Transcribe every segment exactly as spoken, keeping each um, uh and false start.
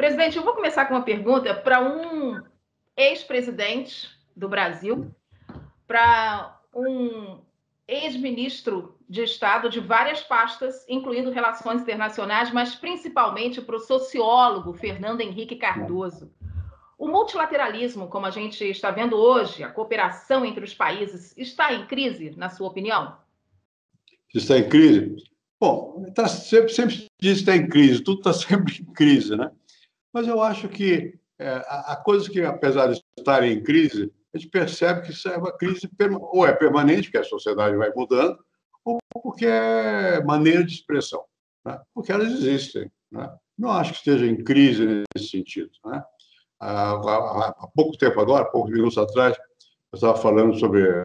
Presidente, eu vou começar com uma pergunta para um ex-presidente do Brasil, para um ex-ministro de Estado de várias pastas, incluindo relações internacionais, mas principalmente para o sociólogo Fernando Henrique Cardoso. O multilateralismo, como a gente está vendo hoje, a cooperação entre os países, está em crise, na sua opinião? Está em crise? Bom, tá sempre, sempre diz que está em crise, tudo está sempre em crise, né? Mas eu acho que é, há coisas que, apesar de estarem em crise, a gente percebe que isso é uma crise ou é permanente, porque a sociedade vai mudando, ou porque é maneira de expressão, né? Porque elas existem, né? Não acho que esteja em crise nesse sentido, né? Há, há, há pouco tempo agora, poucos minutos atrás, eu estava falando sobre,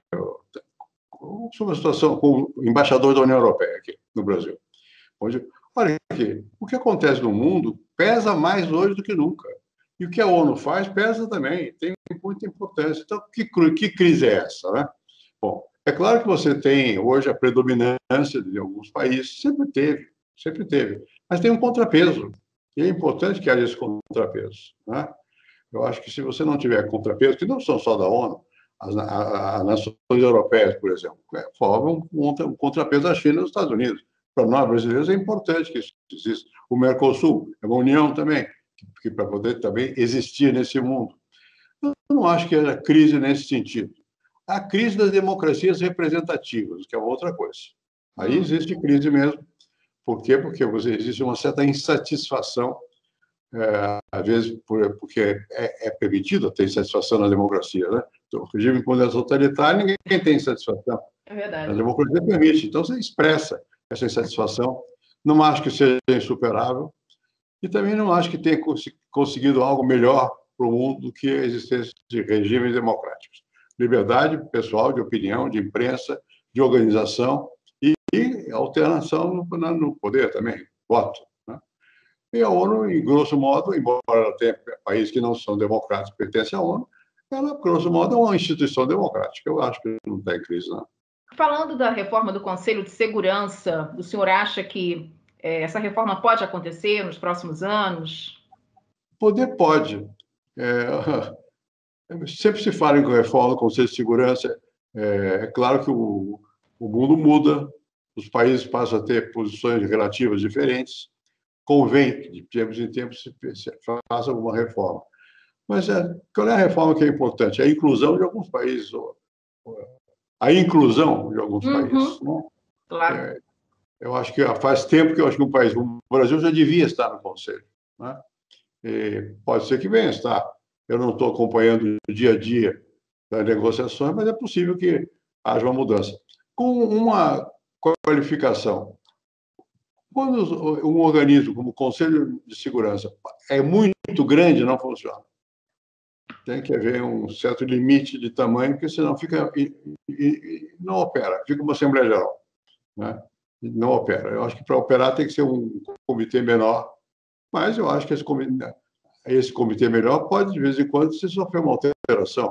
sobre a situação com o embaixador da União Europeia aqui no Brasil. Onde, olha aqui, o que acontece no mundo pesa mais hoje do que nunca. E o que a ONU faz pesa também, tem muita importância. Então, que, que crise é essa, né? Bom, é claro que você tem hoje a predominância de alguns países, sempre teve, sempre teve, mas tem um contrapeso, e é importante que haja esse contrapeso, né? Eu acho que se você não tiver contrapeso, que não são só da ONU, as, as nações europeias, por exemplo, formam um, um contrapeso da China e dos Estados Unidos. Para nós, brasileiros, é importante que isso exista. O Mercosul é uma união também, que, que para poder também existir nesse mundo. Eu não acho que haja crise nesse sentido. A crise das democracias representativas, que é outra coisa. Aí existe crise mesmo. Por quê? Porque você, existe uma certa insatisfação, é, às vezes por, porque é, é permitido ter insatisfação na democracia, né? Então, o regime quando é totalitário, ninguém tem insatisfação. É verdade. A democracia permite, então você expressa essa insatisfação. Não acho que seja insuperável e também não acho que tenha conseguido algo melhor para o mundo do que a existência de regimes democráticos. Liberdade pessoal, de opinião, de imprensa, de organização e, e alternação no, no poder também, voto, né? E a ONU, em grosso modo, embora ela tenha países que não são democráticos que pertencem à ONU, ela, grosso modo, é uma instituição democrática. Eu acho que não está em crise, não. Falando da reforma do Conselho de Segurança, o senhor acha que é, essa reforma pode acontecer nos próximos anos? Poder pode. É, sempre se fala em reforma do Conselho de Segurança. É, é claro que o, o mundo muda, os países passam a ter posições relativas diferentes. Convém que, de tempos em tempos, se, se faça alguma reforma. Mas é, qual é a reforma que é importante? A inclusão de alguns países. A inclusão de alguns uhum. países. Né? Claro. É, eu acho que faz tempo que eu acho que um país, o Brasil já devia estar no Conselho, né? E pode ser que venha estar. Eu não estou acompanhando o dia a dia das negociações, mas é possível que haja uma mudança. Com uma qualificação. Quando um organismo como o Conselho de Segurança é muito grande, não funciona. Tem que haver um certo limite de tamanho, porque senão fica e, e, e não opera, fica uma Assembleia Geral, né? Não opera. Eu acho que para operar tem que ser um comitê menor, mas eu acho que esse comitê, esse comitê menor pode, de vez em quando, se sofrer uma alteração.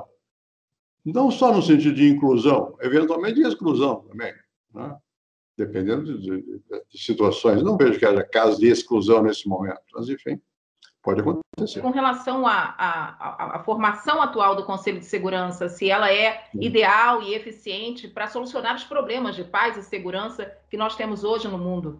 Não só no sentido de inclusão, eventualmente de exclusão também, né? Dependendo de, de, de situações. Não vejo que haja casos de exclusão nesse momento, mas, enfim, pode acontecer. Com relação à, à, à formação atual do Conselho de Segurança, se ela é ideal e eficiente para solucionar os problemas de paz e segurança que nós temos hoje no mundo?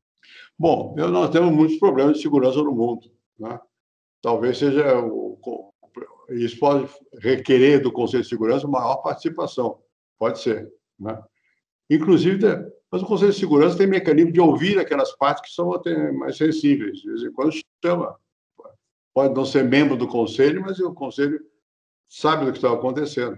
Bom, nós temos muitos problemas de segurança no mundo, né? Talvez seja o, isso pode requerer do Conselho de Segurança maior participação, pode ser, né? Inclusive, mas o Conselho de Segurança tem mecanismo de ouvir aquelas partes que são até mais sensíveis, de vez em quando chama. Pode não ser membro do Conselho, mas o Conselho sabe do que está acontecendo.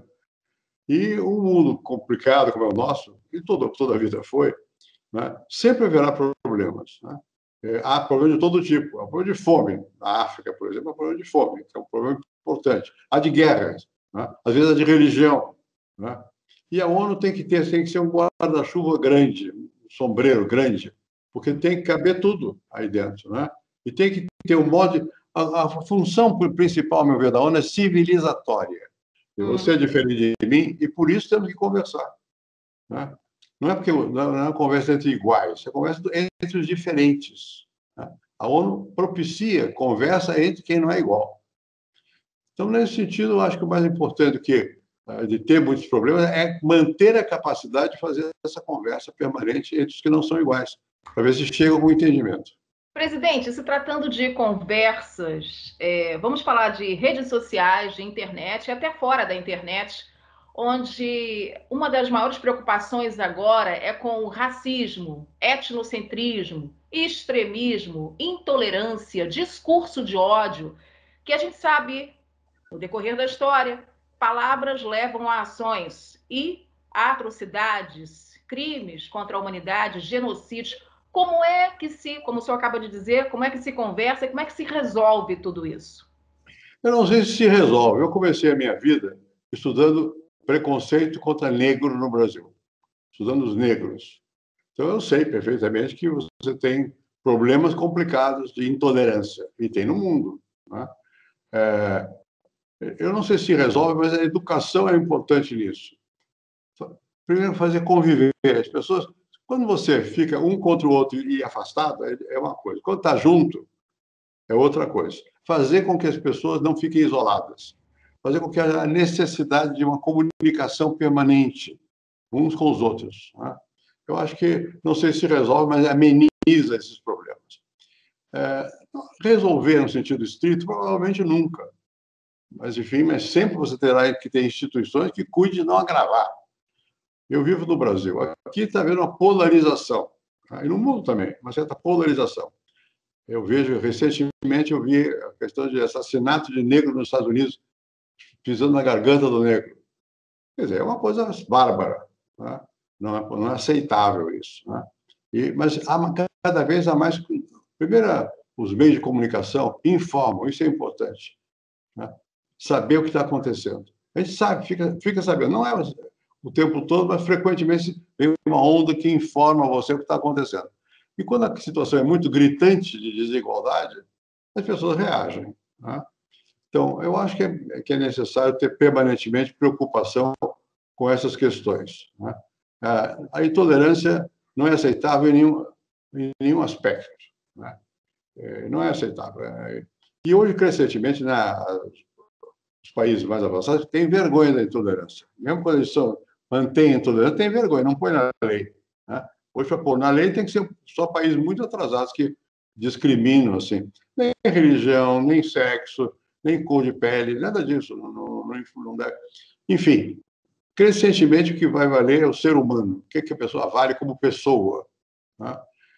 E um mundo complicado como é o nosso, e toda, toda a vida foi, né? Sempre haverá problemas, né? É, há problemas de todo tipo. Há problema de fome. Na África, por exemplo, há problema de fome, que é um problema importante. Há de guerras, né? Às vezes há de religião, né? E a ONU tem que ter, tem que ser um guarda-chuva grande, um sombreiro grande, porque tem que caber tudo aí dentro, né? E tem que ter um modo... De, a, a função principal, ao meu ver, da ONU é civilizatória. E você é diferente de mim e, por isso, temos que conversar, né? Não é porque não é uma conversa entre iguais, é uma conversa entre os diferentes, né? A ONU propicia conversa entre quem não é igual. Então, nesse sentido, eu acho que o mais importante do que de ter muitos problemas é manter a capacidade de fazer essa conversa permanente entre os que não são iguais, para ver se chegam com entendimento. Presidente, se tratando de conversas, é, vamos falar de redes sociais, de internet, e até fora da internet, onde uma das maiores preocupações agora é com o racismo, etnocentrismo, extremismo, intolerância, discurso de ódio, que a gente sabe, no decorrer da história, palavras levam a ações e a atrocidades, crimes contra a humanidade, genocídios. Como é que se, como o senhor acaba de dizer, como é que se conversa e como é que se resolve tudo isso? Eu não sei se se resolve. Eu comecei a minha vida estudando preconceito contra negro no Brasil, estudando os negros. Então, eu sei perfeitamente que você tem problemas complicados de intolerância, e tem no mundo, né? É, eu não sei se resolve, mas a educação é importante nisso. Primeiro, fazer conviver. As pessoas, quando você fica um contra o outro e afastado, é uma coisa. Quando está junto, é outra coisa. Fazer com que as pessoas não fiquem isoladas. Fazer com que haja a necessidade de uma comunicação permanente uns com os outros, né? Eu acho que, não sei se resolve, mas ameniza esses problemas. É, resolver no sentido estrito, provavelmente nunca. Mas, enfim, mas sempre você terá que ter instituições que cuidem de não agravar. Eu vivo no Brasil. Aqui está havendo uma polarização. E no mundo também, uma certa polarização. Eu vejo, recentemente, eu vi a questão de assassinato de negro nos Estados Unidos, pisando na garganta do negro. Quer dizer, é uma coisa bárbara, né? Não é, não é aceitável isso, né? E, mas há, cada vez há mais... Primeiro, os meios de comunicação informam, isso é importante, né? Saber o que está acontecendo. A gente sabe, fica, fica sabendo. Não é o tempo todo, mas frequentemente vem uma onda que informa você o que está acontecendo. E quando a situação é muito gritante de desigualdade, as pessoas reagem, né? Então, eu acho que é, que é necessário ter permanentemente preocupação com essas questões, né? A intolerância não é aceitável em nenhum, em nenhum aspecto, né? Não é aceitável. E hoje, crescentemente, na, os países mais avançados têm vergonha da intolerância. Mesmo quando eles são, mantêm a intolerância, têm vergonha, não põe na lei, né? Hoje, para pôr na lei, tem que ser só países muito atrasados que discriminam, assim. Nem religião, nem sexo, nem cor de pele, nada disso. Não, não, não deve. Enfim, crescentemente o que vai valer é o ser humano. O que, que a pessoa vale como pessoa, né?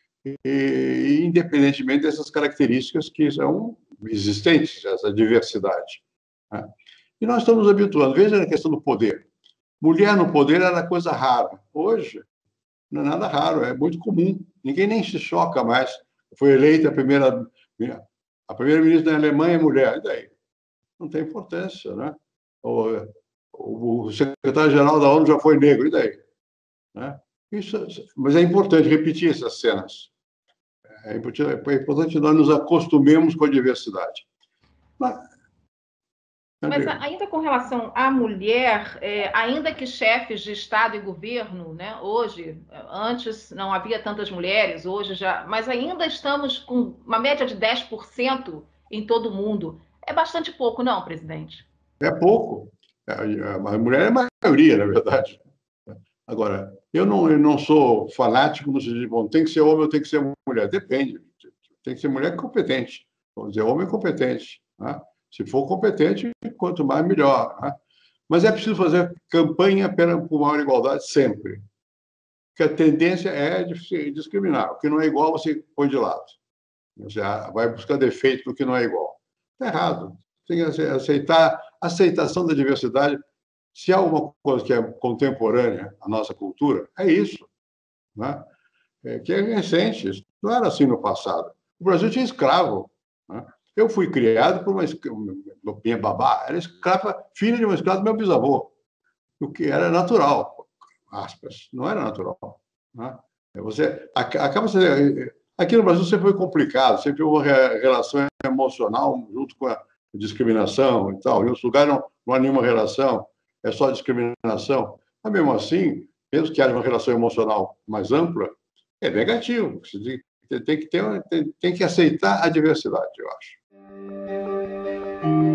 E, independentemente dessas características que são existentes, essa diversidade, né? E nós estamos habituando. Veja a questão do poder. Mulher no poder era coisa rara. Hoje, não é nada raro, é muito comum. Ninguém nem se choca mais. Foi eleita a primeira, a primeira ministra da Alemanha é mulher. E daí? Não tem importância, né? O, o secretário-geral da ONU já foi negro. E daí? Né? Isso, mas é importante repetir essas cenas. É importante, é importante que nós nos acostumemos com a diversidade. Mas, Mas ainda com relação à mulher, é, ainda que chefes de Estado e governo, né, hoje, antes não havia tantas mulheres, hoje já, mas ainda estamos com uma média de dez por cento em todo o mundo. É bastante pouco, não, presidente? É pouco. A mulher é a maioria, na verdade. Agora, eu não, eu não sou fanático no sentido de, bom, tem que ser homem ou tem que ser mulher. Depende. Tem que ser mulher competente. Vamos dizer, homem competente, né? Se for competente, quanto mais, melhor, né? Mas é preciso fazer campanha por maior igualdade sempre. Porque a tendência é de discriminar. O que não é igual, você põe de lado. Você vai buscar defeito do que não é igual. Está errado. Tem que aceitar a aceitação da diversidade. Se há alguma coisa que é contemporânea à nossa cultura, é isso, né? É, que é recente. Isso não era assim no passado. O Brasil tinha escravo, né? Eu fui criado por uma minha babá, era escrava, filha de uma escrava do meu bisavô, o que era natural, aspas, não era natural, né? Você acaba sendo, aqui no Brasil sempre foi complicado, sempre houve uma relação emocional junto com a discriminação e tal. Em outros lugares não, não há nenhuma relação, é só discriminação. Mas mesmo assim, mesmo que haja uma relação emocional mais ampla, é negativo. tem que ter, tem, tem que aceitar a diversidade, eu acho.